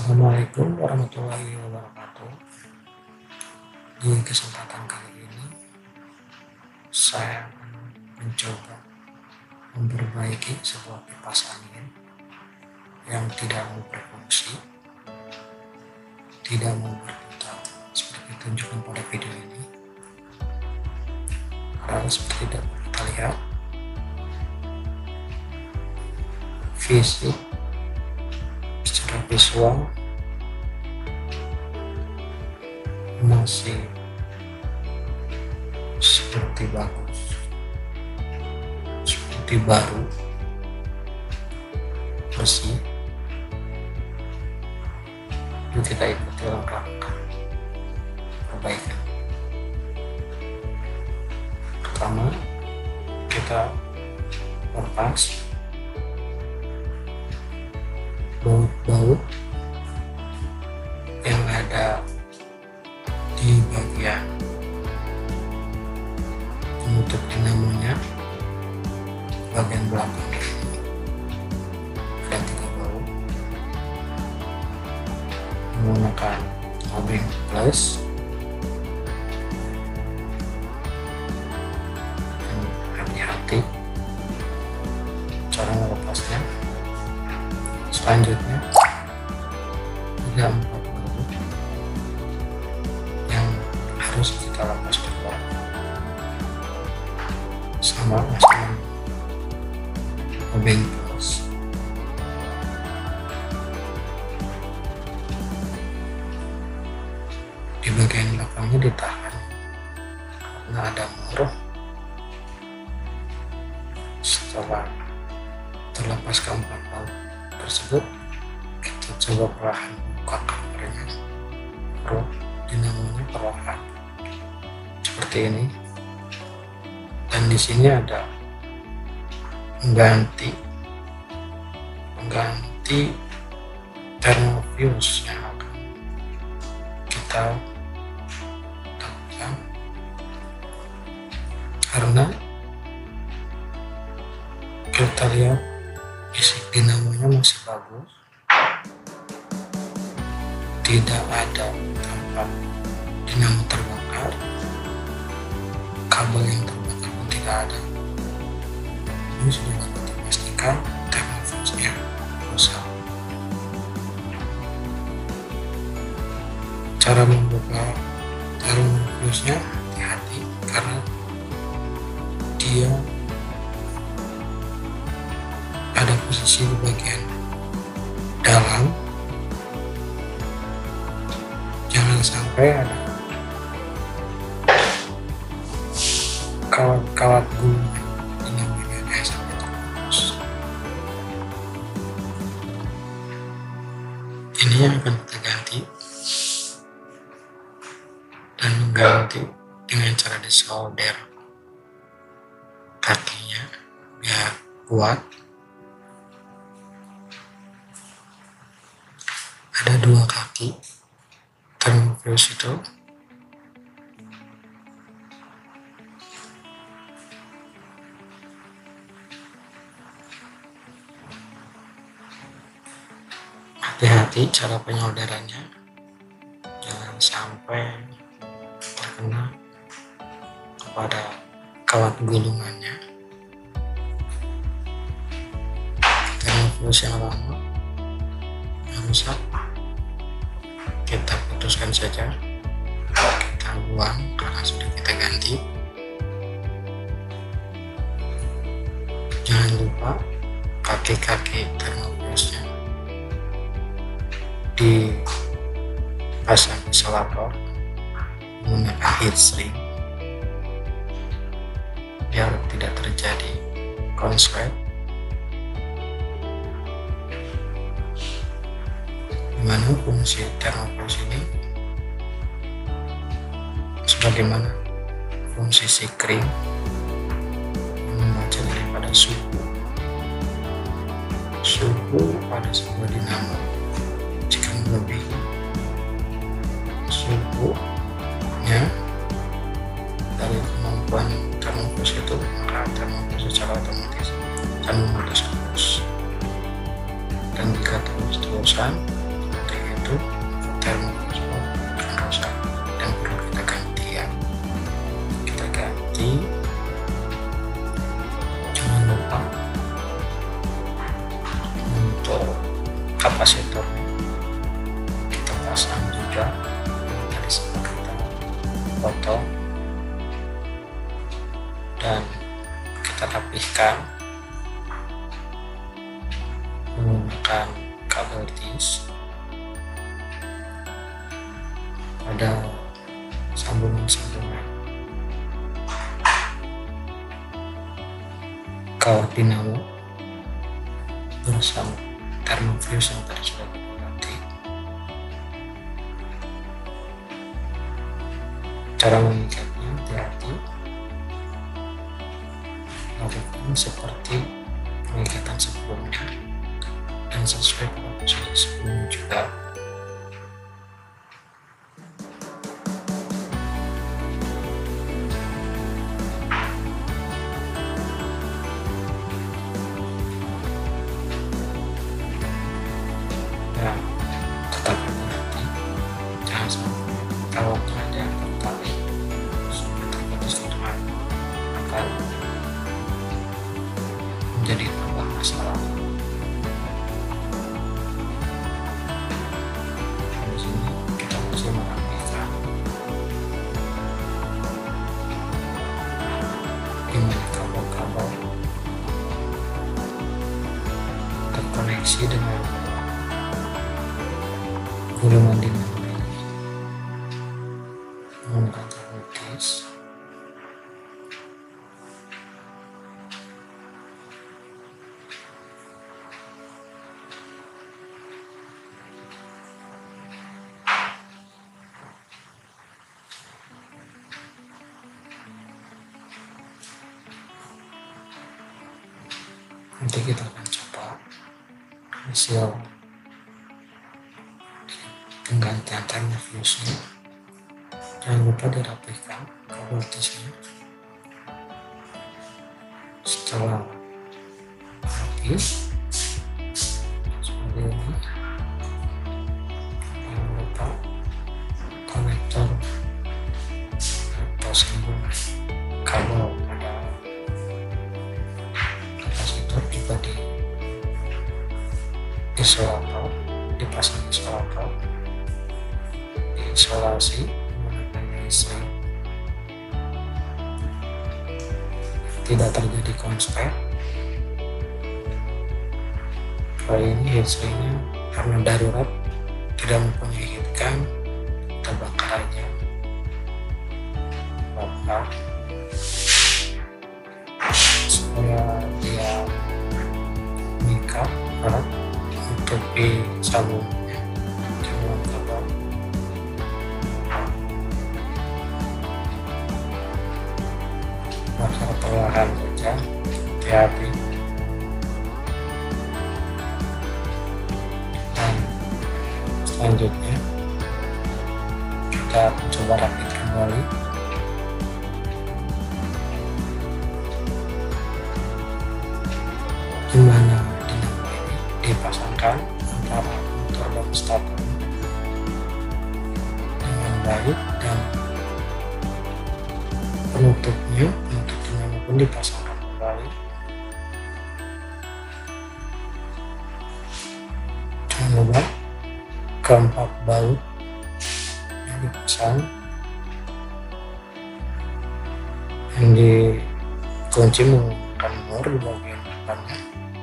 Assalamualaikum warahmatullahi wabarakatuh. Di kesempatan kali ini saya akan mencoba memperbaiki sebuah kipas angin yang tidak mau berfungsi, tidak mau berputar seperti ditunjukkan pada video ini. Karena seperti dapat kita lihat, secara visual masih seperti bagus, seperti baru, bersih. Yuk kita ikuti langkah-langkah perbaikan. Pertama, kita lepas baut-baut yang ada di bagian penutup dinamonya, bagian belakang. Ada 3 baut menggunakan obeng plus dan hati-hati cara melepasnya. Selanjutnya ada 4 baut yang harus kita lepas juga, sama dengan obeng plus. Di bagian belakangnya ditahan karena ada mur. Setelah terlepas keempat baut tersebut, kita coba perlahan buka covernya, perut dinamonya perlahan seperti ini. Dan di sini ada mengganti thermofuse yang akan kita lakukan, karena kita lihat isi dinamonya masih bagus, tidak ada tampak dinamo terbakar, kabel yang terbakar pun tidak ada. Ini sudah dapat dipastikan thermofuse-nya rusak. Cara membuka thermofuse-nya hati-hati karena dia ada posisi di bagian dalam. Jangan sampai ada kawat-kawat gulungan dinamanya sampai terputus. Ini yang akan kita ganti, dan mengganti dengan cara disolder kakinya biar kuat. Ada 2 kaki thermofuse itu. Hati-hati cara penyolderannya, jangan sampai terkena kepada kawat gulungannya. Thermofuse yang lama yang rusak kita putuskan saja, kita buang karena sudah kita ganti. Jangan lupa kaki-kaki thermofuse-nya dipasang isolator menggunakan heat shrink biar tidak terjadi konslet. Dimana fungsi thermofuse ini sebagaimana fungsi si kring membaca daripada suhu pada sebuah dinamo. Jika melebihi suhunya dari kemampuan thermofuse itu, maka thermofuse secara otomatis akan memutus arus. Dan jika terus-terusan seperti itu, rapihkan menggunakan kabel tis pada sambungan-sambungan kawat dinamo bersama termofuse yang tadi sudah kita ganti. Cara mengikatnya hati-hati, lakukan seperti pengikatan sebelumnya dan sesuai pada posisi sebelumnya juga. Dan tetap hati-hati, jangan sampai kawatnya ada yang tertarik sampai terputus ketuan, akan menjadi tambah masalah. Di sini kita masih merapikan dimana kabel-kabel terkoneksi dengan gulungan dinamo ini menggunakan kabel tis. Nanti kita akan coba hasil penggantian termofuse-nya. Jangan lupa dirapihkan kabel tisnya. Setelah rapi seperti ini, jangan lupa konektor atau sambungan kabel pada kapasitor juga isolator, dipasang isolator, diisolasi menggunakan listrik, tidak terjadi konslet. Kali ini listriknya karena darurat tidak mempunyai heat gun, kita bakar aja, bakar supaya dia mengikat erat menutupi sabunnya dengan kabel. Bakar perlahan saja, hati-hati. Dan selanjutnya kita coba rakit kembali. Dimana dinamo ini dipasangkan antara motor dan starter dengan baik, dan penutup dinamo pun dipasangkan kembali. Jangan lupa keempat baut yang dipasang, yang dikunci menggunakan mur di bagian depannya.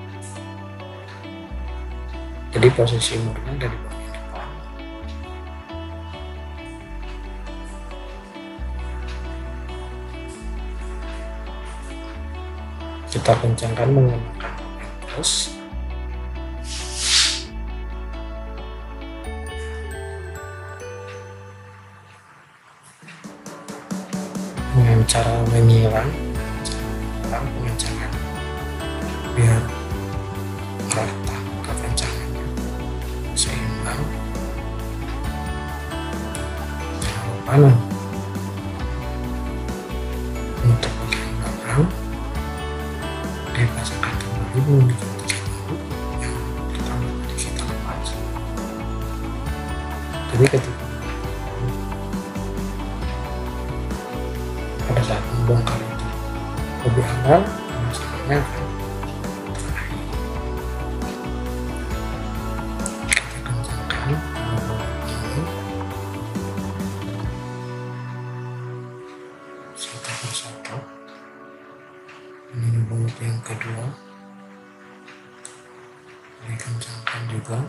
Jadi posisi murnya ada di bagian depan. Kita kencangkan menggunakan plus. Dengan cara menyilang pengencangan biar rata kekencangannya, seimbang. Jangan lupa untuk bagian belakang dipasangkan kembali menggunakan tiket baru yang pertama tadi kita lepas. Jadi ketika pada saat membongkar itu lebih awal, masalahnya akan terakhir. Kita kencangkan ini satu persatu. Ini baut yang kedua dikencangkan juga.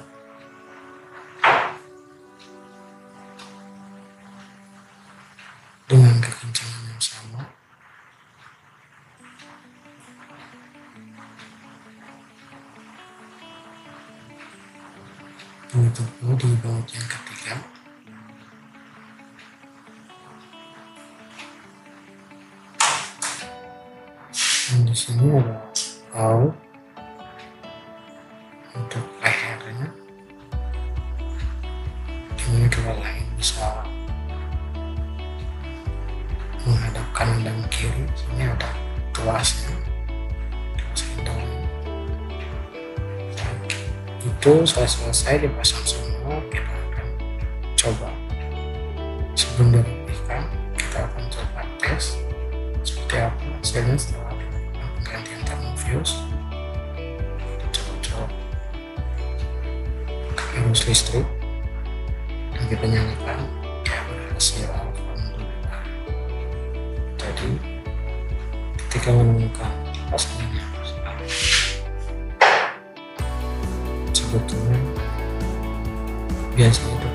Dengan kekencangan yang sama. Begitu pula di baut yang ketiga. Dan di sini ada baut untuk lehernya. Ini kedua lain bisa menghadap kanan dan kiri. Sini ada tuasnya, tuas kendali. Itu selesai dipasang semua, kita akan coba. Sebelum dirapikan, kita akan coba tes seperti apa hasilnya setelah dilakukan penggantian termofuse. Coba ke arus listrik dan kita nyalakan, ya berhasil, alhamdulillah. Jadi ketika menemukan pasangan yang sebetulnya biasanya itu